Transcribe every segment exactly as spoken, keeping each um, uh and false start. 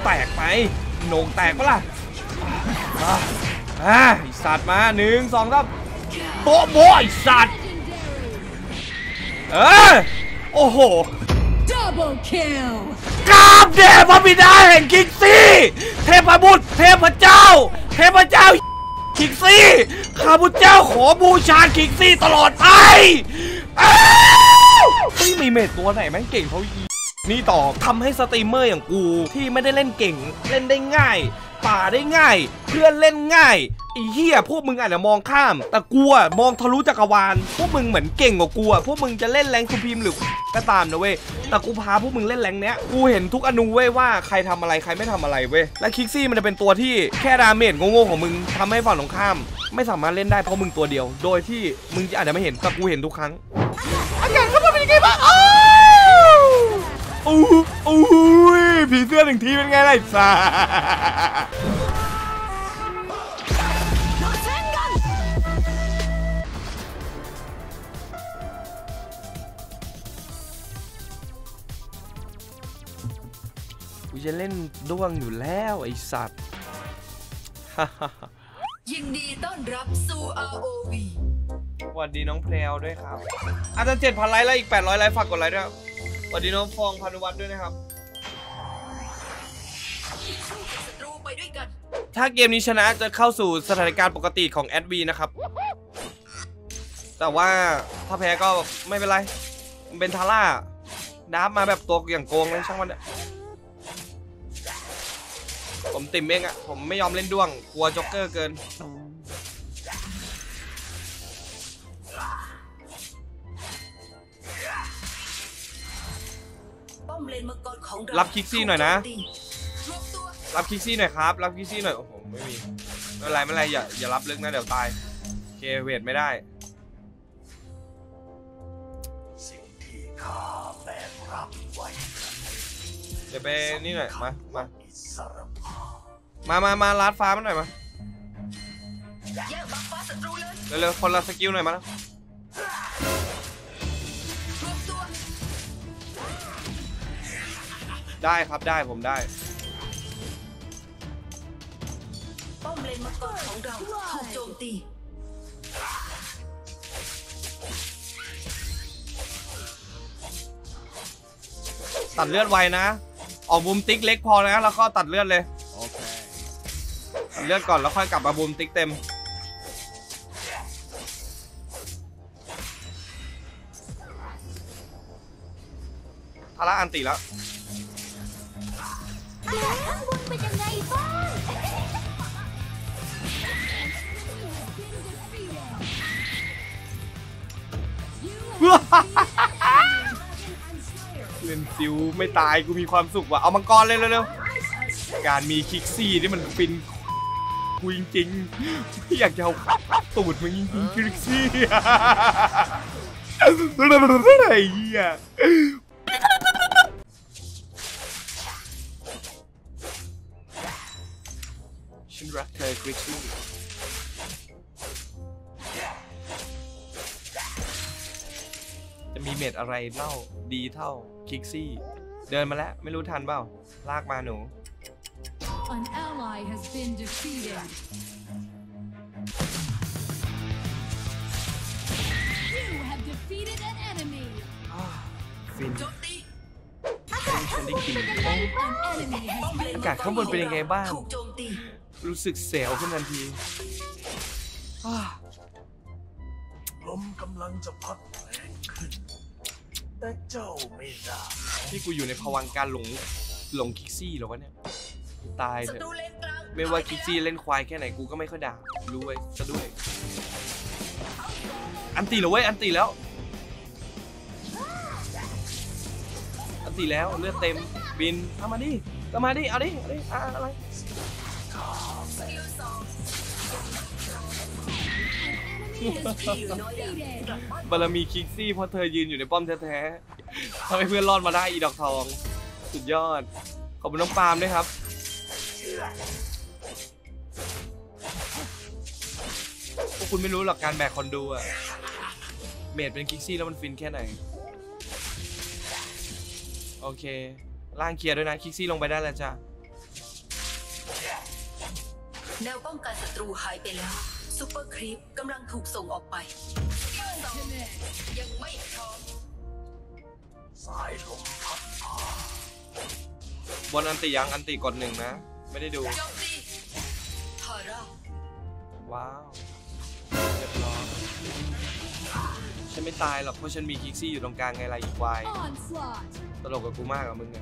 แตกไปโหน่งแตกปะล่ะอ่าไอสัตว์มาหนึ่งสองครับโบโบไอสัตว์เออโอ้โหกราบเดชพระบิดาแห่งคิกซี่เทพบุตรเทพเจ้าเทพเจ้าคิกซี่ข้าพเจ้าขอบูชาคิกซี่ตลอดไปไม่มีเมทตัวไหนแม่งเก่งเขาอีนี่ต่อทำให้สตรีมเมอร์อย่างกูที่ไม่ได้เล่นเก่งเล่นได้ง่ายป่าได้ง่ายเพื่อนเล่นง่ายไอ้เหี้ยพวกมึงอาจจะมองข้ามแต่กูอะมองทะลุจักรวาลพวกมึงเหมือนเก่งกว่ากูอะพวกมึงจะเล่นแรงซูพีมหรือก็ตามนะเว้ยแต่กูพาพวกมึงเล่นแรงเนี้ยกูเห็นทุกอนูเว้ยว่าใครทำอะไรใครไม่ทำอะไรเว้ยและคิกซี่มันจะเป็นตัวที่แค่ดาเมจโง่ๆของมึงทำให้ฝั่งตรงข้ามไม่สามารถเล่นได้เพราะมึงตัวเดียวโดยที่มึงอาจจะไม่เห็นแต่กูเห็นทุกครั้งอากาศเขาเป็นยังไงบ้างโอ้โอ้ยผีเสื้อหนึ่งทีเป็นไงล่ะซ่ากูจะเล่นด้วงอยู่แล้วไอ้สัตว์ยินดีต้อนรับสู่ อาร์ โอ วีสวัสดีน้องแพรวด้วยครับอาจจะเจ็ดพันไลค์แล้วอีกแปดร้อยไลค์ฝากกดไลค์ด้วยครับสวัสดีน้องฟองพานุวัฒน์ด้วยนะครับถ้าเกมนี้ชนะจะเข้าสู่สถานการณ์ปกติของแอดวีนะครับแต่ว่าถ้าแพ้ก็ไม่เป็นไรมันเป็นทาร่าดับมาแบบตัวอย่างโกงเลยช่างมันเนี่ยผมติ่มเองอะผมไม่ยอมเล่นด้วงกลัวจ็อกเกอร์เกินรับคิกซี่หน่อยนะรับคิกซี่หน่อยครับรับคิกซี่หน่อยโอ้โหไม่มีไม่เป็นไรไม่เป็นไรอย่าอย่ารับลึกนะเดี๋ยวตายโอเคเวทไม่ได้สิ่งที่ข้าแบกรับไว้เดี๋ยวไปนี่หน่อยมามามามามาลัดฟ้ามันหน่อยมาเร็วๆคนละสกิลหน่อยมาแล้วได้ครับได้ผมได้ป้อมเลนมังกรของเราถูกโจมตีตัดเลือดไวนะออกบูมติ๊กเล็กพอนะแล้วก็ตัดเลือดเลยโอเคตัดเลือดก่อนแล้วค่อยกลับมาบูมติ๊กเต็มทาร่าอันติแล้วข้างบนเป็นยังไงบ้างเล่นซิวไม่ตายกูมีความสุขว่ะเอามังกรเลยเร็วๆการมีคิกซี่นี่มันฟินกูจริงๆที่อยากจะเอาตูดมันจริงๆคิกซี่อะไรเหี้ยฉันรักเธอคริสซี่จะมีเม็ดอะไรเล่าดีเท่าคิกซี่เดินมาแล้วไม่รู้ทันเปล่าลากมาหนู An ally has been defeated. You have defeated an enemy. ฟินฉันได้กินอากาศข้างบนเป็นยังไงบ้างรู้สึกเสียวขึ้นทันทีลมกำลังจะพัดแรงขึ้นแต่เจ้าไม่ได้ที่กูอยู่ในภวังค์การหลงหลงคิกซี่หรอวะเนี่ยตายเถอะไม่ว่าคิกซี่เล่นควายแค่ไหนกูก็ไม่ค่อยด่ารู้ไว้ซะด้วยอันตีเหรอเว้ยอันตีแล้วอันตีแล้วเลือดเต็มบินเอามาดิก็มาดิเอาดิเอาดิอะไรบารมีคิกซี่เพราะเธอยืนอยู่ในป้อมแท้ๆทำให้เพื่อนรอดมาได้อีดอกทองสุดยอดขอบคุณน้องปาล์มด้วยครับพวกคุณไม่รู้หรอกการแบกคนดูอะเมดเป็นคิกซี่แล้วมันฟินแค่ไหนโอเคล่างเคลียร์ด้วยนะคิกซี่ลงไปได้แล้วจ้ะแนวป้องกันศัตรูหายไปแล้วซูเปอร์ครีปกำลังถูกส่งออกไปยังไม่พร้อมสายลมพัดพาบนอันติยังอันติกดหนึ่งนะไม่ได้ดูโจมตีทาร่าว้าวเรียบร้อยฉันไม่ตายหรอกเพราะฉันมีคิกซี่อยู่ตรงกลางไงไรอีกวายตลกกับกูมากอะมึงไง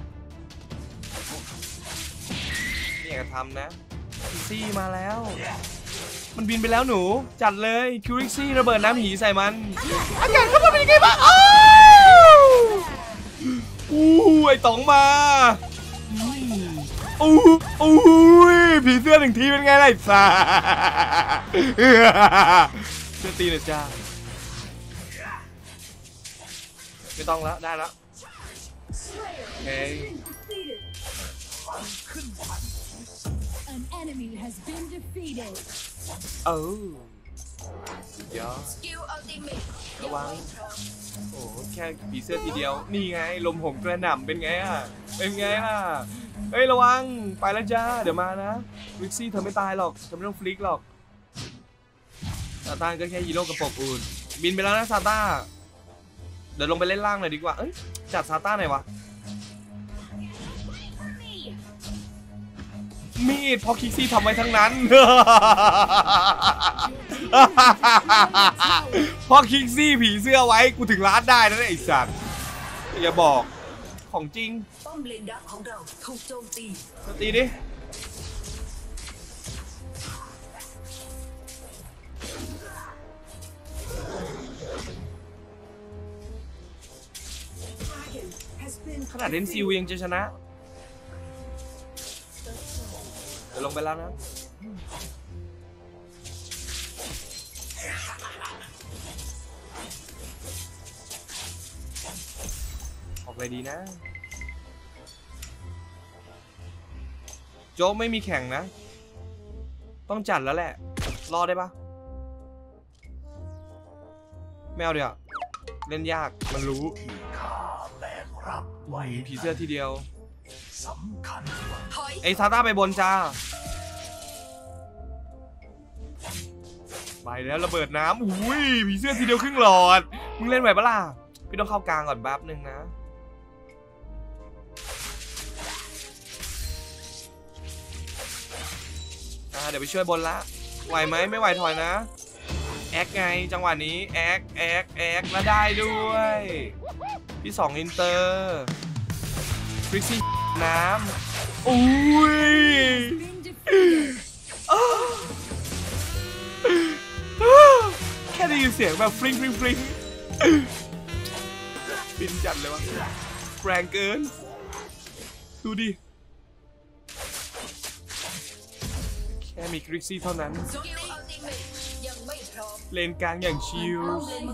นี่อยากจะทำนะคิกซี่มาแล้วมันบินไปแล้วหนูจัดเลยคิวริกซี่ระเบิดน้ำหีใส่มันอากาศเข้ามาเป็นยังไงบ้างอ้าวอู้ไอ้ต๋องมาอู้อู้ผีเสื้อหนึ่งทีเป็นไงล่ะไอ้สัสเสื้อตีหน่อยจ้าไม่ต้องแล้วได้แล้วโอเคเออยอดระวังโอ้แค่ผีเสื้อทีเดียวนี่ไงลมผมกระหน่ำเป็นไงอ่ะเป็นไงล่ะเฮ้ยระวังไปแล้วจ้าเดี๋ยวมานะวิกซี่เธอไม่ตายหรอกเธอไม่ต้องฟลิกหรอกซาต้าก็แค่ฮีโร่กระปกอุ่นบินไปแล้วนะซาต้าเดี๋ยวลงไปเล่นล่างหน่อยดีกว่าเอ้ยจัดซาต้าหน่อยวะมีดพอคิกซี่ทำไว้ทั้งนั้นพอคิกซี่ผีเสื้อไว้กูถึงร้านได้นะไอ้สัตว์อย่าบอกของจริงป้อมเลนดักของเราถูกโจมตีตีดิขนาดเล่นซิวยังจะชนะเดี๋ยวลงไปแล้วนะออกเลยดีนะโจ๊กไม่มีแข่งนะต้องจัดแล้วแหละรอได้ปะไม่เอาเดี๋ยวเล่นยากมันรู้ผีเสื้อทีเดียวสำคัญไอ้ซาต้าไปบนจ้าไปแล้วระเบิดน้ำอุ้ยผีเสื้อทีเดียวครึ่งหลอดมึงเล่นไหวปะล่ะพี่ต้องเข้ากลางก่อนแป๊บนึงนะอ่าเดี๋ยวไปช่วยบนละไหวไหมไม่ไหวถอยนะแอคไงจังหวะนี้แอคแอคแอคแล้วได้ด้วยพี่สองอินเตอร์ฟริกซี่น้ำอุ้ยแค่ได้ยินเสียงแบบฟริ้งฟริ้งฟริ้งบินจัดเลยวะแรงเกินดูดิแค่มีคริกซี่เท่านั้นเลนกลางอย่างชิล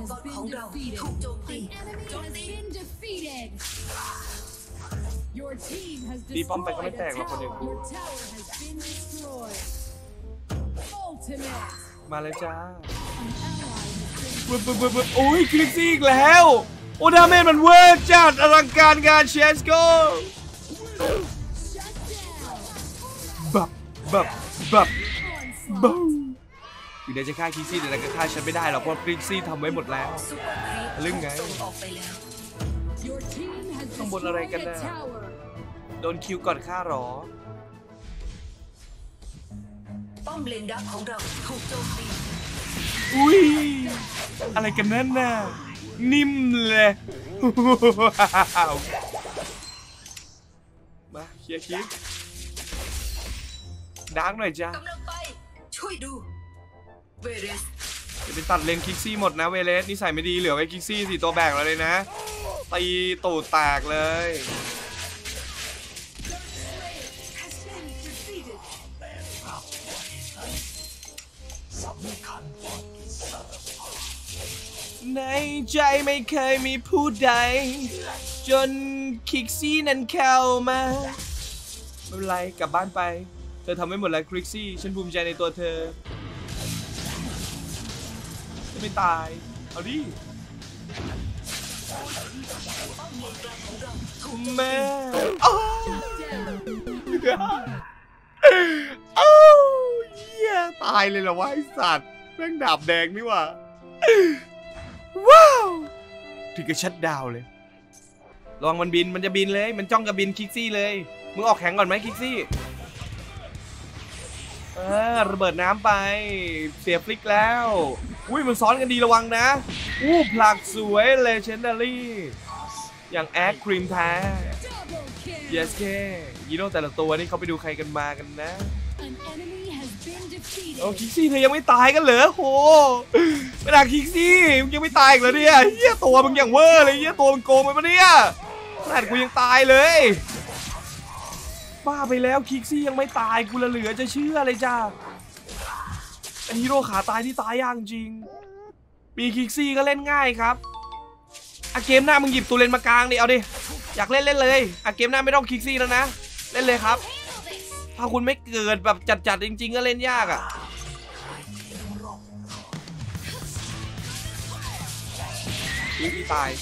ตีป้อมไปก็ไม่แตกหรอกคนอย่างกูมาเลยจ้าปึ๊บปึ๊บปึ๊บปึ๊บโอ้ยคลิกซี่อีกแล้วโอ้ดาเมจมันเวิร์กจัดอลังการงานเชสโก้บับบับบับบับอยู่ในจะฆ่าคลิกซี่แต่ก็ฆ่าฉันไม่ได้หรอกเพราะคลิกซี่ทำไว้หมดแล้วเรื่องไงต้องบนอะไรกันนะโดนคิวก่อนฆ่าหรอป้อมเลนดักของเราถูกโจมตีอุ้ยอะไรกันนั่นน่ะนิ่มเลยมาเคลียร์คลิปดังหน่อยจ้ากำลังไปช่วยดูเวเรสจะไปตัดเลนคิกซี่หมดนะเวเรสนี่ใส่ไม่ดีเหลือไว้คิกซี่สี่ตัวแบกเราเลยนะตีตูดแตกเลยในใจไม่เคยมีผู้ใดจนคิกซี่นั้นเข้ามาไม่เป็นไรกลับบ้านไปเธอทำให้หมดแล้วคิกซี่ฉันภูมิใจในตัวเธอจะไม่ตายเอาดิแม่ายเลยเหรอวะไอสัตว์แม่งดาบแดงนี่ว่ะว้าวถึงกับชัดดาวเลยลองมันบินมันจะบินเลยมันจ้องกับบินคิกซี่เลยมึงออกแข็งก่อนไหมคิกซี่เออระเบิดน้ำไปเสียฟลิกแล้วอุ้ยมันซ้อนกันดีระวังนะอู้ผลักสวยเลเจนดารี่อย่างแอคครีมแท้ yes เคยีโร่แต่ละตัวนี่เขาไปดูใครกันมากันนะโอ้คิกซี่เธอยังไม่ตายกันเหรอโหไม่ด่าคิกซี่มึงยังไม่ตายอีกเหรอเนี่ยเฮียตัวมึงอย่างเวอร์เลยเฮียตัวมึงโกงไปปะเนี่ยขนาดกูยังตายเลยบ้าไปแล้วคิกซี่ยังไม่ตายกูละเหลือจะเชื่อเลยจ้าเป็นฮีโร่ขาตายที่ตายยากจริงมีคิกซี่ก็เล่นง่ายครับอะเกมหน้ามึงหยิบตัวเลนมากลางดิเอาดิอยากเล่นเล่นเลยอะเกมหน้าไม่ต้องคิกซี่แล้วนะเล่นเลยครับถ้าคุณไม่เกิดแบบจัดๆจริงๆก็เล่นยากอ่ะอีตาย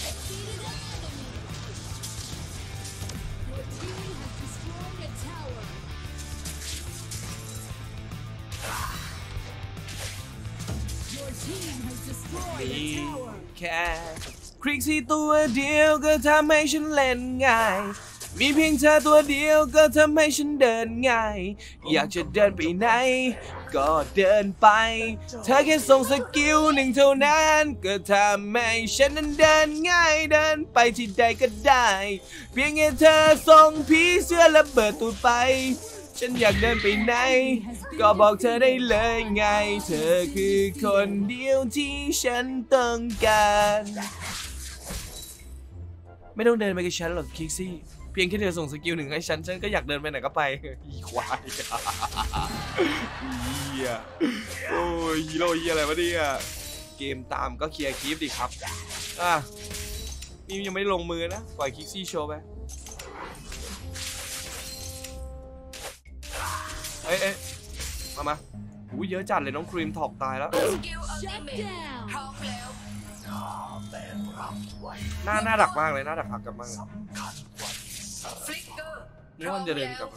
มีแค่คลิกซี่ตัวเดียวก็ทำให้ฉันเล่นง่ายมีเพียงเธอตัวเดียวก็ทำให้ฉันเดินง่ายอยากจะเดินไปไหนก็เดินไปเธอแค่ส่งสกิลหนึ่งเท่านั้นก็ทำให้ฉันนั้นเดินง่ายเดินไปที่ใดก็ได้เพียงแค่เธอส่งผีเสื้อระเบิดตูดไปฉันอยากเดินไปไหนก็บอกเธอได้เลยไงเธอคือคนเดียวที่ฉันต้องการไม่ต้องเดินไปกับฉันหรอกคิกซี่เพียงแค่เธอส่งสกิลหนึ่งให้ฉันฉันก็อยากเดินไปไหนก็ไปอีควายเฮียโอ้ยฮีโร่เฮียอะไรวะเนี่ยเกมตามก็เคลียร์คลิปดิครับอ่ะนี่ยังไม่ลงมือนะปล่อยคิกซี่โชว์ไปเอ้ยเอ้ยมามาอู้เยอะจัดเลยน้องครีมถอกตายแล้วหน้าหน้าดักมากเลยหน้าดักหักกลับมากเลยนี่มันจะเดินกลับ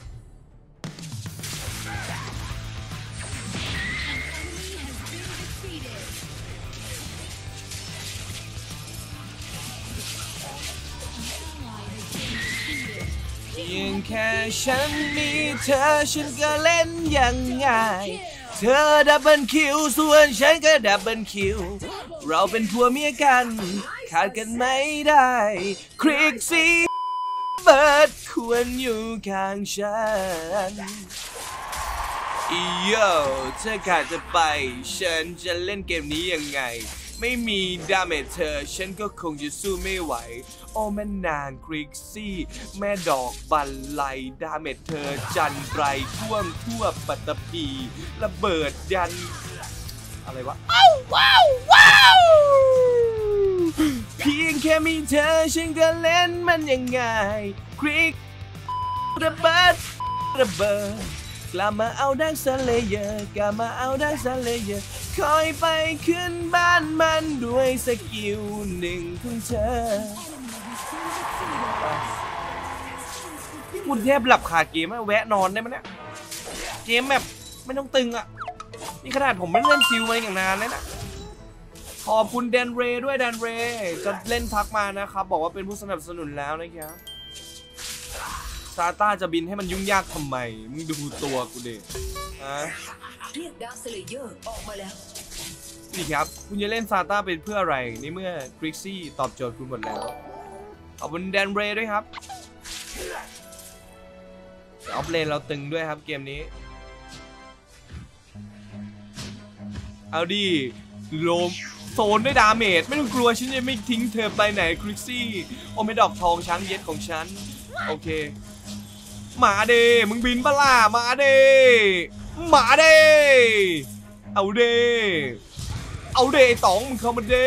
เพียงแค่ฉันมีเธอฉันก็เล่นอย่างง่ายเธอดับเบิลคิวส่วนฉันก็ดับเบิลคิวเราเป็นผัวเมียกันขาดกันไม่ได้คลิกซี่เบิร์ดควรอยู่ข้างฉันอีโย่เธอขาดจะไปฉันจะเล่นเกมนี้ยังไงไม่มีดาเมจเธอฉันก็คงจะสู้ไม่ไหวโอ้แม่นางคริกซี่แม่ดอกบันไลดาเมจเธอจันไรท่วมทั่วปัตตภีระเบิดยันอะไรวะอ้าวว้าวว้าวเพียงแค่มีเธอฉันก็เล่นมันยังไงคริกระเบิดระเบิดกลับมาเอาดักสเลเยอร์กลับมาเอาดักสเลเยอร์คอยไปขึ้นบ้านมันด้วยสกิลหนึ่งของเธอนี่คุณเทพหลับขาเกมแวะนอนได้ไหมเนี่ยเกมแบบไม่ต้องตึงอ่ะนี่ขนาดผมไม่เล่นซิลมาอย่างนานเลยนะขอบคุณแดนเรย์ด้วยแดนเรย์จะเล่นทักมานะครับบอกว่าเป็นผู้สนับสนุนแล้วนะครับซาต้าจะบินให้มันยุ่งยากทำไมมึงดูตัวกูเด็กอะเรียกดาร์คสเลเยอร์ออกมาแล้วนี่ครับคุณจะเล่นซาต้าเป็นเพื่ออะไรในเมื่อคริกซี่ตอบโจทย์คุณหมดแล้วขอบคุณแดนเรย์ด้วยครับออฟเลนเราตึงด้วยครับเกมนี้เอาดิโลมโซนด้วยดาเมจไม่ต้องกลัวฉันจะไม่ทิ้งเธอไปไหนคริกซี่โอเมดอกทองช้างเย็ดของฉันโอเคมาเดมึงบินปะล่ะมาเดมาเดเอาเดเอาเดต๋องมึงเข้ามาเด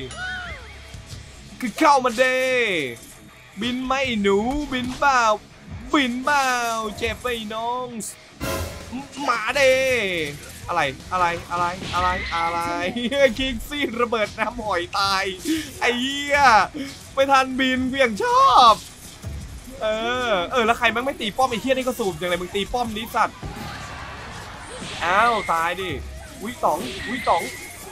คือเข้ามาเดบินไหมหนูบินเปล่าบินเปล่าเจ็บไปน้องมาเดอะไรอะไรอะไรอะไรอะไรคิกซี่ระเบิดน้ำหอยตายไอ้เหี้ยไม่ทันบินเพียงชอบเออเออแล้วใครมันไม่ตีป้อมไอ้เหี้ยนี่ก็สูบอย่างไรมึงตีป้อมนี้สัตว์อ้าวตายดิอุ้ยต๋องอุ้ยต๋อง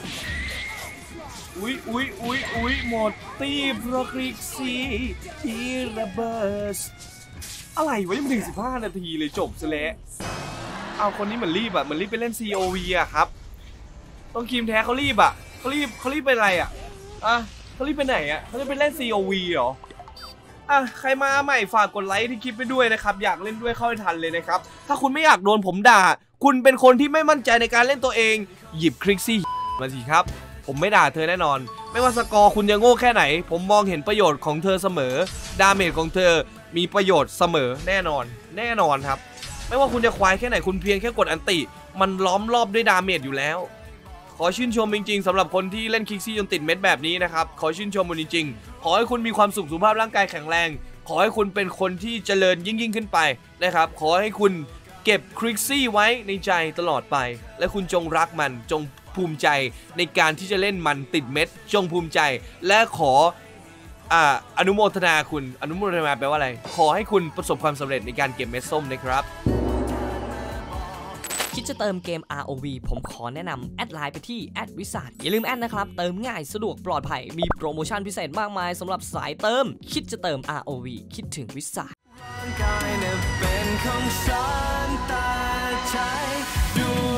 อุ้ยอุ้ยอุ้ยอุ้ยหมดตีเพราะคลิกซีที่ระเบิดอะไรวะยังไม่ถึงสิบห้านาทีเลยจบซะแล้วเอาคนนี้เหมือนรีบอะเหมือนรีบไปเล่น ซี โอ วี อะครับต้องทีมแท้เขารีบอะเขารีบเขารีบไปอะไรอะอ่ะเขารีบไปไหนอะเขาจะไปเล่น ซี โอ วี เหรออ่ะใครมาใหม่ฝากกดไลค์ที่คลิปไปด้วยนะครับอยากเล่นด้วยเข้าให้ทันเลยนะครับถ้าคุณไม่อยากโดนผมด่าคุณเป็นคนที่ไม่มั่นใจในการเล่นตัวเองหยิบคลิกซี่มาสิครับผมไม่ด่าเธอแน่นอนไม่ว่าสกอร์คุณจะโง่แค่ไหนผมมองเห็นประโยชน์ของเธอเสมอดาเมจของเธอมีประโยชน์เสมอแน่นอนแน่นอนครับไม่ว่าคุณจะควายแค่ไหนคุณเพียงแค่กดอันติมันล้อมรอบด้วยดาเมจอยู่แล้วขอชื่นชมจริงๆสำหรับคนที่เล่นคิกซี่จนติดเม็ดแบบนี้นะครับขอชื่นชมมันจริงๆขอให้คุณมีความสุขสุขภาพร่างกายแข็งแรงขอให้คุณเป็นคนที่เจริญยิ่งยิ่งขึ้นไปนะครับขอให้คุณเก็บคลิกซี่ไว้ในใจตลอดไปและคุณจงรักมันจงภูมิใจในการที่จะเล่นมันติดเม็ดจงภูมิใจและขออ่าอนุโมทนาคุณอนุโมทนาแปลว่าอะไรขอให้คุณประสบความสำเร็จในการเก็บเม็ดส้มนะครับคิดจะเติมเกม อาร์ โอ วี ผมขอแนะนำแอดไลน์ไปที่แอดวิสัทอย่าลืมแอดนะครับเติมง่ายสะดวกปลอดภัยมีโปรโมชั่นพิเศษมากมายสำหรับสายเติมคิดจะเติม อาร์ โอ วี คิดถึงวิสัทเป็นของฉันแต่ใจ